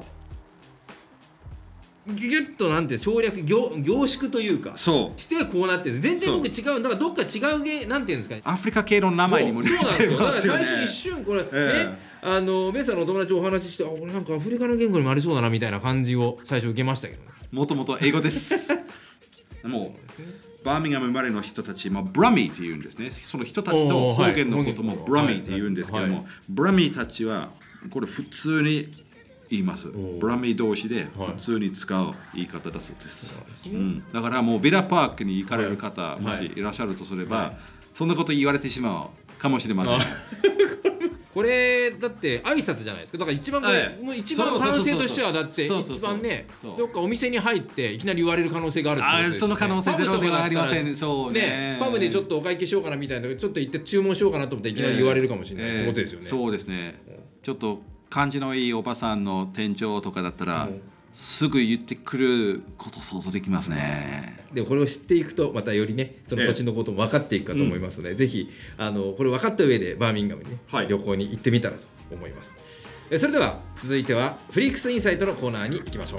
ギュッとなんて省略凝縮というかしてはこうなってるんです。全然僕違う、だからどっか違うなんていうんですかね、 アフリカ系の名前にも似てますよね。 だから最初一瞬これね、ベンさんのお友達お話しして、これなんかアフリカの言語にもありそうだなみたいな感じを最初受けましたけどね。 もともと英語ですもうバーミンガム生まれの人たち、ブラミーって言うんですね。その人たちと方言のこともブラミーって言うんですけども、ブラミーたちはこれ普通に言います。ブラミー同士で普通に使う言い方だそうです。だからもうビラパークに行かれる方、もしいらっしゃるとすれば、そんなこと言われてしまうかもしれません。 これだって挨拶じゃないですか。だから一番一番可能性としてはだって一番ね、どっかお店に入っていきなり言われる可能性があるってことですよね。 その可能性ゼロではありません。そうね。パブでちょっとお会計しようかなみたいな、ちょっと行って注文しようかなと思っていきなり言われるかもしれないってことですよね。 そうですね。ちょっと感じのいいおばさんの店長とかだったら、すぐ言ってくること想像できますね。 でもこれを知っていくとまたよりね、その土地のことも分かっていくかと思いますので、ぜひこれ分かった上でバーミンガムにね、旅行に行ってみたらと思います。それでは続いてはフリークスインサイトのコーナーに行きましょう。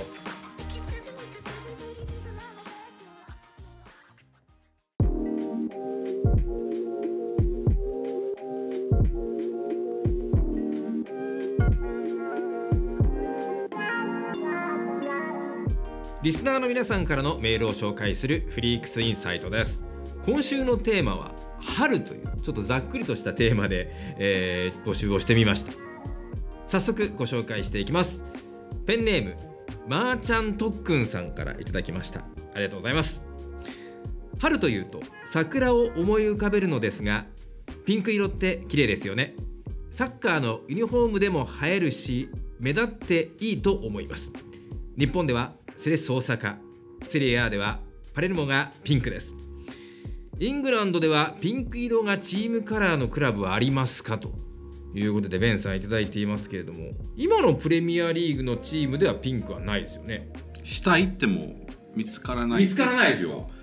リスナーの皆さんからのメールを紹介するフリークスインサイトです。今週のテーマは春というちょっとざっくりとしたテーマで、募集をしてみました。早速ご紹介していきます。ペンネームマーちゃんとっくんさんからいただきました。ありがとうございます。春というと桜を思い浮かべるのですが、ピンク色って綺麗ですよね。サッカーのユニフォームでも映えるし目立っていいと思います。日本ではセレッソ大阪、セリエ A ではパレルモがピンクです。イングランドではピンク色がチームカラーのクラブはありますかということでベンさんいただいていますけれども、今のプレミアリーグのチームではピンクはないですよね。 下行っても見つからないですよ。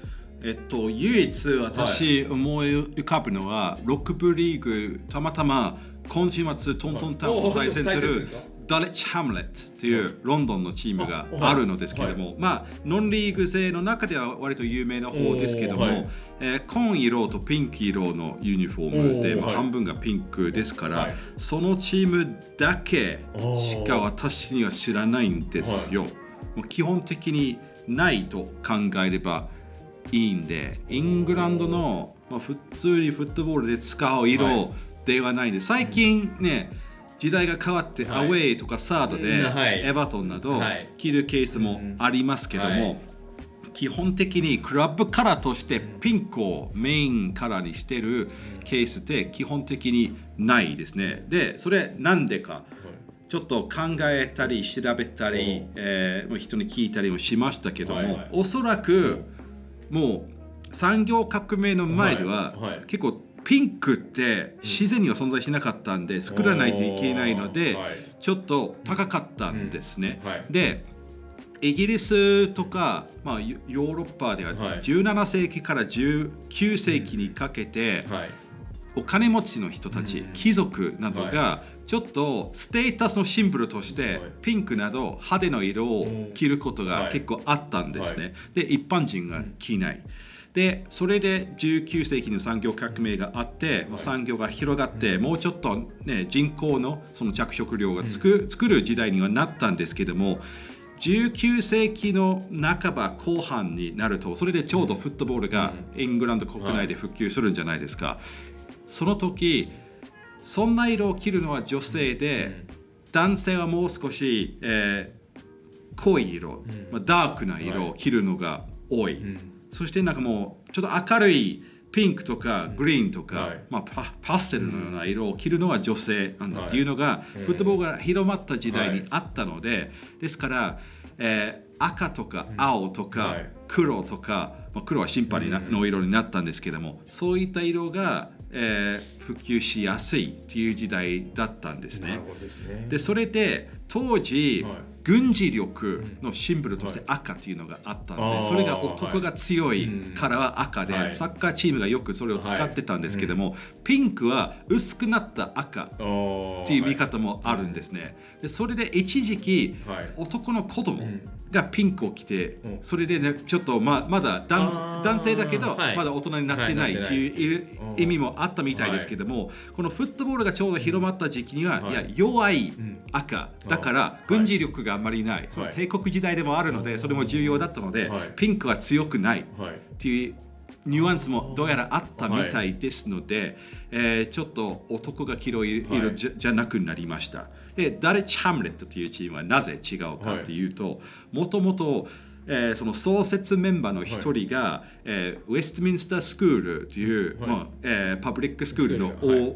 唯一私思い浮かぶのは、ロックブリーグ、たまたま今週末トントンタウンと対戦するダレッジ・ハムレットというロンドンのチームがあるのですけれども、まあノンリーグ勢の中では割と有名な方ですけども、紺色とピンク色のユニフォームで、まあ、半分がピンクですから、そのチームだけしか私には知らないんですよ。もう基本的にないと考えればいいんで、イングランドの、まあ、普通にフットボールで使う色ではないんで、最近ね、時代が変わって、アウェイとかサードで、エバートンなど着るケースもありますけども、基本的にクラブカラーとしてピンクをメインカラーにしているケースって基本的にないですね。で、それなんでかちょっと考えたり調べたり、人に聞いたりもしましたけども、おそらくもう産業革命の前では結構ピンクって自然には存在しなかったんで作らないといけないのでちょっと高かったんですね。で、イギリスとか、まあ、ヨーロッパでは17世紀から19世紀にかけてお金持ちの人たち、貴族などがちょっとステータスのシンボルとしてピンクなど派手な色を着ることが結構あったんですね。で、一般人が着ない。で、それで19世紀の産業革命があって、産業が広がって、もうちょっと、ね、人口のその着色料が作る時代にはなったんですけども、19世紀の半ば後半になると、それでちょうどフットボールがイングランド国内で普及するんじゃないですか。その時、そんな色を着るのは女性で、男性はもう少し、濃い色、ダークな色を着るのが多い。そしてなんかもうちょっと明るいピンクとかグリーンとか、パステルのような色を着るのは女性なんだっていうのが、フットボールが広まった時代にあったので、ですから、赤とか青とか黒とか、黒はシンパニーの色になったんですけども、そういった色が、普及しやすいという時代だったんですね。で、それで当時、軍事力のシンボルとして赤っていうのがあったので、それが男が強いからは赤で、サッカーチームがよくそれを使ってたんですけども、ピンクは薄くなった赤っていう見方もあるんですね。で、それで一時期、男の子供がピンクを着て、それでね、ちょっとまだ男性だけど、まだ大人になってないっていう意味もあったみたいですけども、このフットボールがちょうど広まった時期には、いや、弱い赤だから軍事力があまりない、その帝国時代でもあるので、それも重要だったので、ピンクは強くないっていうニュアンスもどうやらあったみたいですので、ちょっと男が着る色じゃなくなりました。で、ダレッジ・ハムレットというチームはなぜ違うかというと、もともとその創設メンバーの一人が、ウェストミンスタースクールという、パブリックスクールの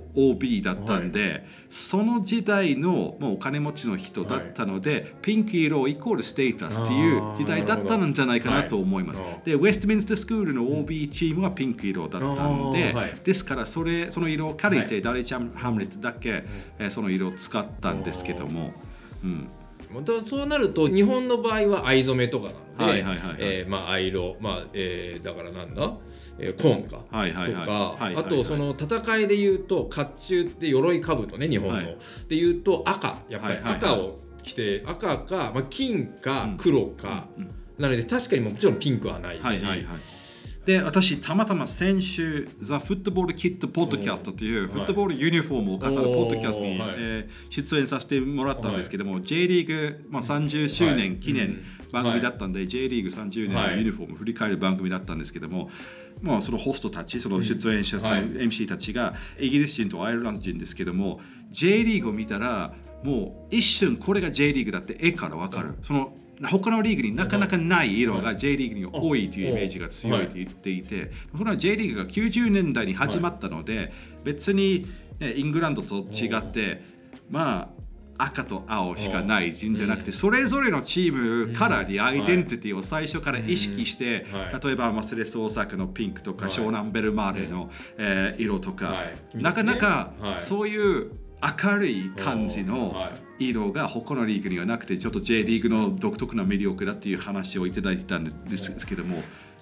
OB だったんで、その時代のもうお金持ちの人だったので、ピンク色イコールステータスという時代だったんじゃないかなと思います。で、ウェストミンスタースクールの OB チームはピンク色だったんで、ですからその色を借りて、ダレッジ・ハムレットだけ、その色を使ったんですけども、 そうなると日本の場合は藍染めとかなので、藍色、だからなんだ、紺かとか、あとその戦いでいうと甲冑って鎧兜ね、日本のでいうと赤、やっぱり赤を着て、赤か、金か黒か、なので確かにもちろんピンクはないし。 で、私たまたま先週ザ・フットボール・キット・ポッドキャストというフットボールユニフォームを語るポッドキャストに出演させてもらったんですけども、J リーグ30周年記念番組だったんで、J リーグ30年のユニフォームを振り返る番組だったんですけども、そのホストたち、その出演者、その MC たちがイギリス人とアイルランド人ですけども、J リーグを見たらもう一瞬これが J リーグだって絵から分かる。その他のリーグになかなかない色が J リーグに多いというイメージが強いと言っていて、それは J リーグが90年代に始まったので、別に、イングランドと違って、赤と青しかない人じゃなくて、それぞれのチームからにアイデンティティを最初から意識して、例えばマセレス大阪のピンクとか、湘南ベルマーレの、色とか、なかなかそういう明るい感じの色が他のリーグにはなくて、ちょっと J リーグの独特な魅力だっていう話をいただいてたんですけども、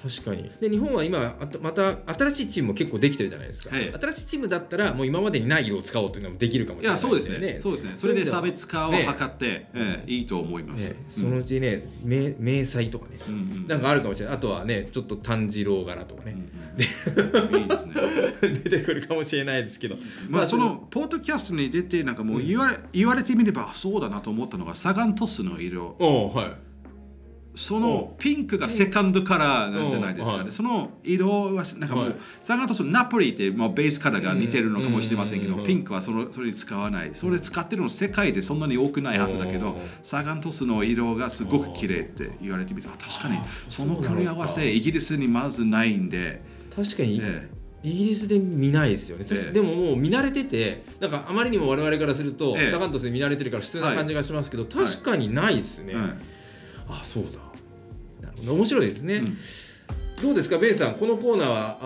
確かに。で日本は今また新しいチームも結構できてるじゃないですか、新しいチームだったらもう今までにない色を使おうというのもできるかもしれないですね。 いやそうですね。それで差別化を図って、いいと思います、 そのうちね迷彩とかね、なんかあるかもしれない。あとはねちょっと炭治郎柄とかね、いいですね出てくるかもしれないですけど、 まあそのポッドキャストに出てなんかもう言われてみればそうだなと思ったのがサガン鳥栖の色。そのピンクがセカンドカラーなんじゃないですかね。その色はなんかもうサガン鳥栖ナポリってもうベースカラーが似てるのかもしれませんけど、ピンクはそれに使わない。それ使ってるの世界でそんなに多くないはずだけど、サガン鳥栖の色がすごく綺麗って言われてみたら確かにその組み合わせイギリスにまずないんで。 確かに、イギリスで見ないですよね。でももう見慣れてて、なんかあまりにも我々からすると、サガン鳥栖で見慣れてるから普通な感じがしますけど、確かにないですね。あ、そうだ。なるほど、面白いですね。どうですかベンさん、このコーナーは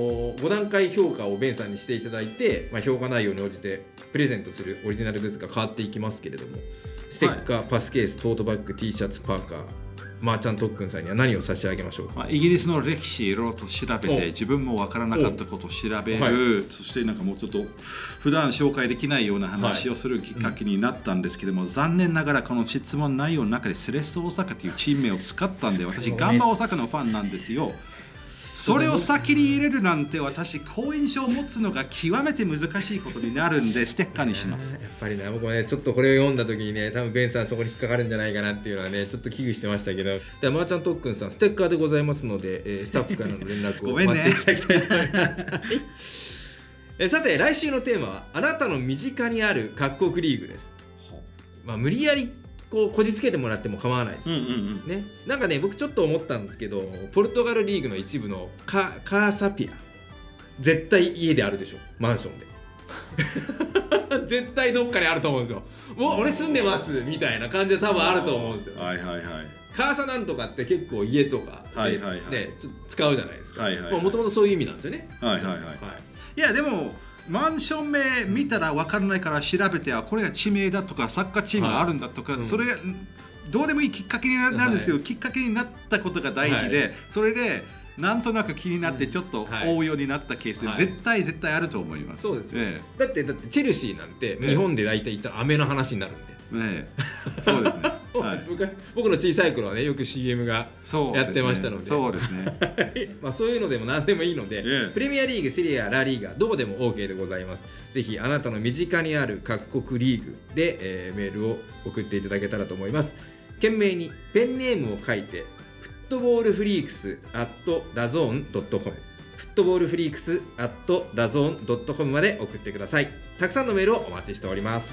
5段階評価をベンさんにしていただいて、評価内容に応じてプレゼントするオリジナルグッズが変わっていきますけれども、ステッカー、パスケース、トートバッグ、T シャツ、パーカー、マーチャン特訓さんには何を差し上げましょうか。 イギリスの歴史いろいろと調べて、自分も分からなかったことを調べる、そしてなんかもうちょっと普段紹介できないような話をするきっかけになったんですけども、残念ながらこの質問内容の中でセレッソ大阪というチーム名を使ったんで、私ガンバ大阪のファンなんですよ。それを先に入れるなんて私好印象を持つのが極めて難しいことになるんでステッカーにします。 やっぱりね、僕もねちょっとこれを読んだ時にね、多分ベンさんそこに引っかかるんじゃないかなっていうのはねちょっと危惧してましたけど、ではマーチャン特訓さんステッカーでございますので、スタッフからの連絡を待っていただきたいと思いますさて来週のテーマはあなたの身近にある各国リーグです。無理やりこじつけてもらっても構わないです、ね。なんかね僕ちょっと思ったんですけど、ポルトガルリーグの一部のカーサピア絶対家であるでしょ、マンションで絶対どっかにあると思うんですよ。もう俺住んでますみたいな感じで多分あると思うんですよ。カーサなんとかって結構家とかでねちょっと使うじゃないですか。もともとそういう意味なんですよね。 いやでもマンション名見たら分からないから調べて、これが地名だとかサッカーチームがあるんだとか、それがどうでもいいきっかけになるんですけど、きっかけになったことが大事で、それでなんとなく気になってちょっと追うようになったケースで絶対あると思います。 そうですね。だってチェルシーなんて日本で大体言ったら飴の話になるんで。 そうですね。 僕の小さい頃はねよく CM がやってましたので、 そうですね。 そういうのでも何でもいいので、プレミアリーグ、セリア、ラリーガどこでも OK でございます。ぜひあなたの身近にある各国リーグで、メールを送っていただけたらと思います。懸命にペンネームを書いてフットボールフリークス @dazone.com フットボールフリークス @dazone.com まで送ってください。たくさんのメールをお待ちしております。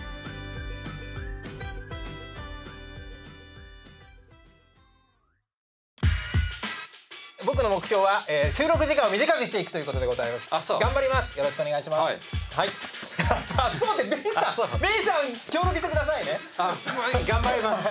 僕の目標は、収録時間を短くしていくということでございます。頑張ります。よろしくお願いします。はい。さあ、そうでベイさん協力してくださいね。 頑張ります。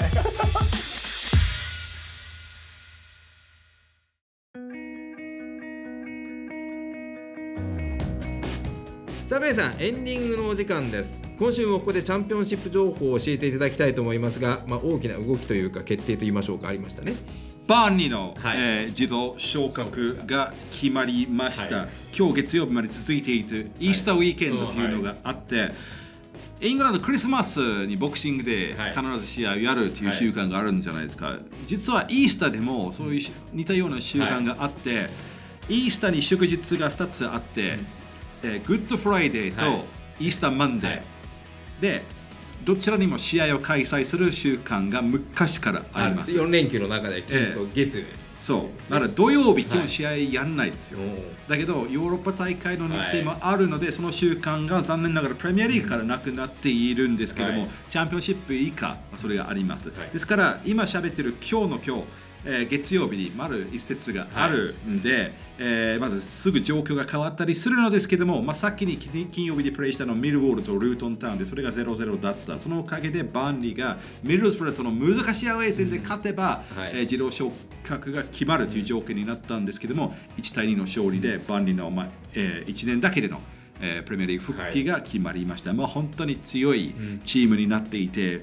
さあベイさん、エンディングのお時間です。今週もここでチャンピオンシップ情報を教えていただきたいと思いますが、大きな動きというか決定といいましょうか、ありましたね。 バーンリーの、自動昇格が決まりました。今日月曜日まで続いているイースターウィーケンドというのがあって、イングランドクリスマスにボクシングで必ず試合をやるという習慣があるんじゃないですか。実はイースターでもそういう似たような習慣があって、イースターに祝日が2つあって、グッドフライデーとイースターマンデーでどちらにも試合を開催する習慣が昔からあります。 4連休の中で金と月、 そうだから土曜日基本試合やんないですよ。だけどヨーロッパ大会の日程もあるので、その習慣が残念ながらプレミアリーグからなくなっているんですけども、チャンピオンシップ以下それがあります。ですから今喋ってる今日、月曜日に丸一節があるんで、まだすぐ状況が変わったりするのですけども、さっきに金曜日でプレイしたのミルウォールとルートンタウンでそれが 0-0 だった。そのおかげでバーンリーがミルズブラとの難しいアウェー戦で勝てば、自動昇格が決まるという条件になったんですけども、1対2の勝利でバーンリーの、1年だけでのプレミアリーグ復帰が決まりました。本当に強いチームになっていて、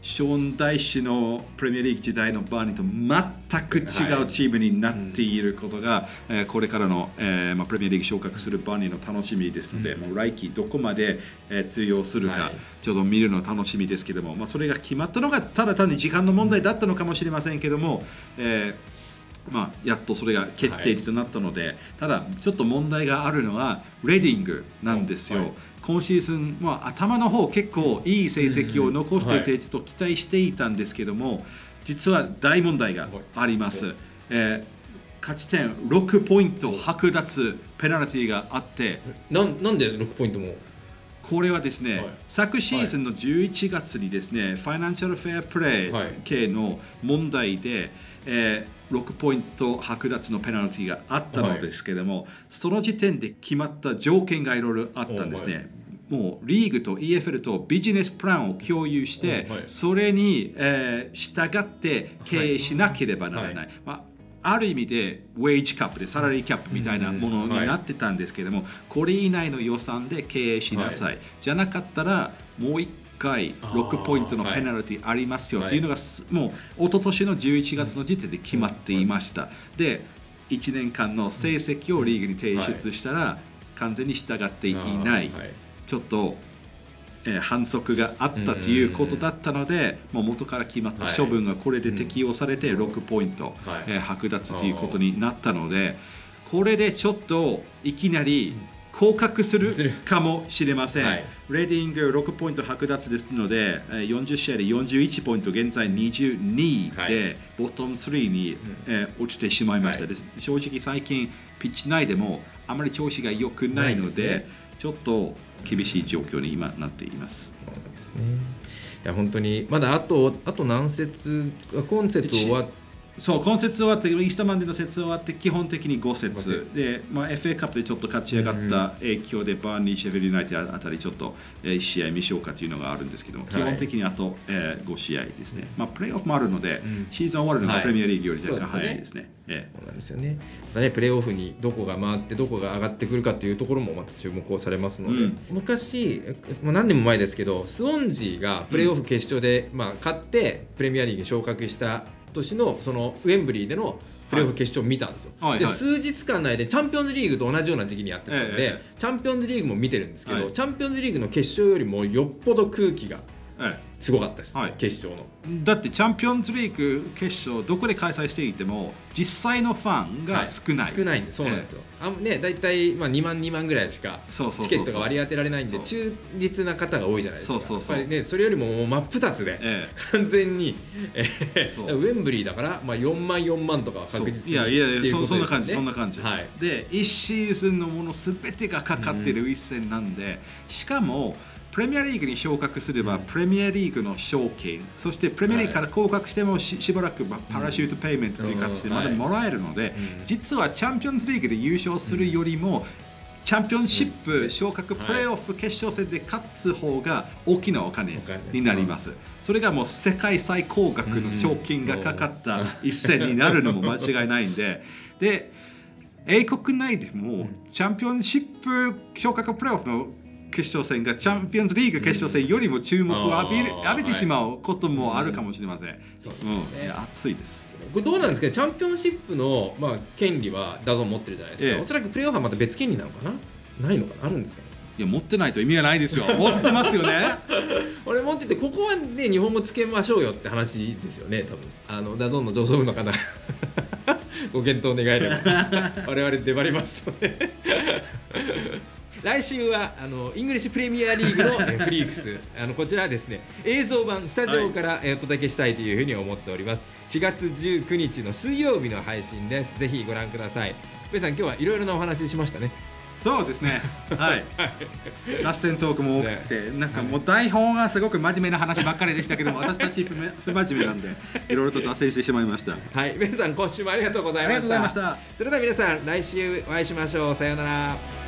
ショーン・ダイシのプレミアリーグ時代のバーニーと全く違うチームになっていることが、これからの、プレミアリーグ昇格するバーニーの楽しみですので、もう来季どこまで、通用するか、ちょっと見るの楽しみですけども、それが決まったのがただ単に時間の問題だったのかもしれませんけども、やっとそれが決定となったので、ただちょっと問題があるのはレディングなんですよ。今シーズンは頭の方結構いい成績を残していてちょっと期待していたんですけども、実は大問題があります。勝ち点6ポイント剥奪ペナルティがあって、 なんで6ポイントもこれはですね、昨シーズンの11月にですね、ファイナンシャルフェアプレー系の問題で、6ポイント剥奪のペナルティがあったのですけれども、その時点で決まった条件がいろいろあったんですね。もうリーグと EFL とビジネスプランを共有して、それに、従って経営しなければならない。ある意味でウェイジキャップでサラリーキャップみたいなものになってたんですけれども、これ以内の予算で経営しなさい。じゃなかったらもう1回6ポイントのペナルティありますよというのがもう一昨年の11月の時点で決まっていました。で、1年間の成績をリーグに提出したら完全に従っていない。ちょっと反則があったということだったので、もう元から決まった処分がこれで適用されて6ポイント剥奪ということになったので、これでちょっといきなり降格するかもしれません。レディング6ポイント剥奪ですので、40試合で41ポイント、現在22位でボトム3に落ちてしまいました。正直最近ピッチ内でもあまり調子が良くないので、ちょっと厳しい状況に今なっています。 そうなんですね。いや本当にまだあと何節、今節終わって。 そう、今節終わって、イースターマンデーの節終わって基本的に5節で、FA カップでちょっと勝ち上がった影響で、バーンリー、シェフェルユナイテッドあたりちょっと1試合未消化というのがあるんですけども、基本的にあと5試合ですね。プレーオフもあるので、シーズン終わるのがプレミアリーグより若干早いですね。 そうなんですよね。またプレーオフにどこが回ってどこが上がってくるかというところもまた注目をされますので、昔、何年も前ですけど、スウォンジーがプレーオフ決勝で勝ってプレミアリーグに昇格した年のそのウェンブリーでのプレーオフ決勝を見たんですよ。で数日間内でチャンピオンズリーグと同じような時期にやってたので、チャンピオンズリーグも見てるんですけど、チャンピオンズリーグの決勝よりもよっぽど空気がすごかったです、決勝の。 だってチャンピオンズリーグ決勝どこで開催していても実際のファンが少ない、 少ないんで、そうなんですよ。だいたい2万ぐらいしかチケットが割り当てられないんで、中立な方が多いじゃないですか。それよりも真っ二つで完全にウェンブリーだから4万とかは確実にっていうことですよね。 そんな感じ、そんな感じ。で1シーズンのもの全てがかかってる一戦なんで、しかもプレミアリーグに昇格すれば、プレミアリーグの賞金、そしてプレミアリーグから降格しても しばらくパラシュートペイメントという形でまだもらえるので、実はチャンピオンズリーグで優勝するよりも、チャンピオンシップ昇格プレーオフ決勝戦で勝つ方が大きなお金になります。それがもう世界最高額の賞金がかかった一戦になるのも間違いないんで、で英国内でもチャンピオンシップ昇格プレーオフの決勝戦がチャンピオンズリーグ決勝戦よりも注目を浴びてしまうこともあるかもしれません。熱いです。 これどうなんですかね。チャンピオンシップの権利はダゾーン持ってるじゃないですか。おそらくプレーオフはまた別権利なのかな、ないのかな、あるんですかね。 いや、持ってないと意味がないですよ。持ってますよね。 俺持ってて、ここはね日本語つけましょうよって話ですよね。多分ダゾーンの上層部の方ご検討願えれば我々粘りますので来週はイングリッシュプレミアリーグのフリークスこちらですね、映像版スタジオからお届けしたいというふうに思っております。4月19日の水曜日の配信です。ぜひご覧ください。上さん、今日はいろいろなお話しましたね。 そうですね。はい。脱線トークも多くて、なんかもう台本はすごく真面目な話ばっかりでしたけども、私たち不真面目なんでいろいろと脱線してしまいました。 はい、皆さん今週もありがとうございました。 ありがとうございました。 それでは皆さん、来週お会いしましょう。さようなら。